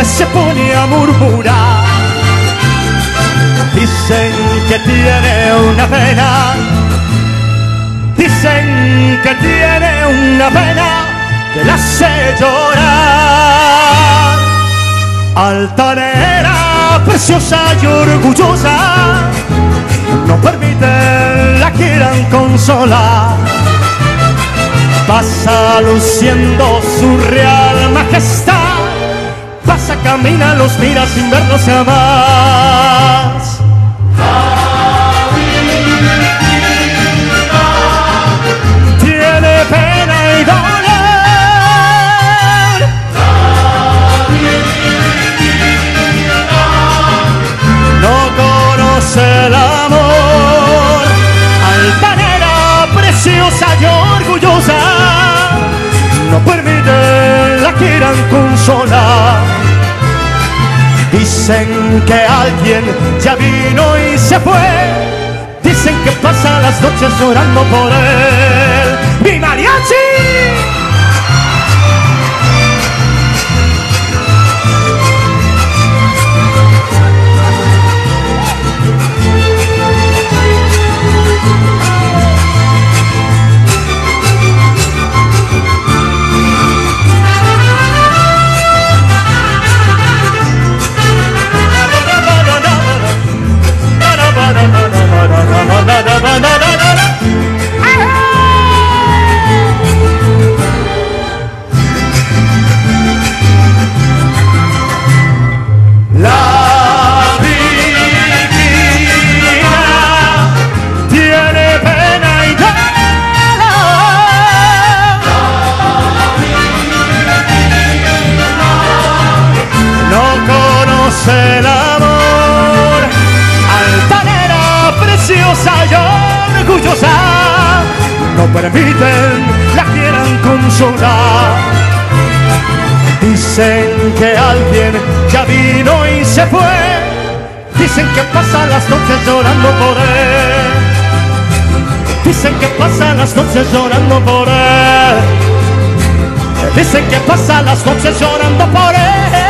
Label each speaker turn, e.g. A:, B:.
A: se pone a murmurar. Dicen que tiene una pena, dicen que tiene una pena que la hace llorar. Altanera, preciosa y orgullosa, no permiten la quieran consolar. Pasa luciendo su real majestad, pasa, camina, los mira sin verlos jamás. Tiene pena y dolor, no conoce el amor. Altanera, preciosa y orgullosa, no permite la quieran consolar. Dicen que alguien ya vino y se fue, dicen que pasa las noches llorando por él. ¡Mi mariachi! El amor, altanera, preciosa y orgullosa, no permiten la quieran consolar. Dicen que alguien ya vino y se fue, dicen que pasa las noches llorando por él, dicen que pasa las noches llorando por él, dicen que pasa las noches llorando por él.